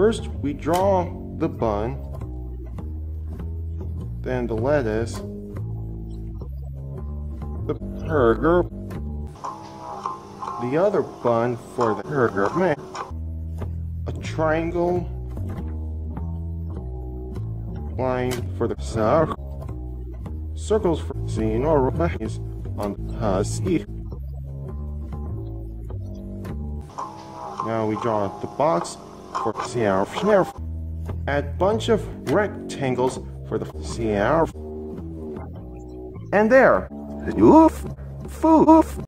First, we draw the bun, then the lettuce, the burger, the other bun for the burger, a triangle, line for the sour, circles for seeing or remains on the husky. Now we draw the box for CR. Add bunch of rectangles for the CR. And there! Oof! Foof!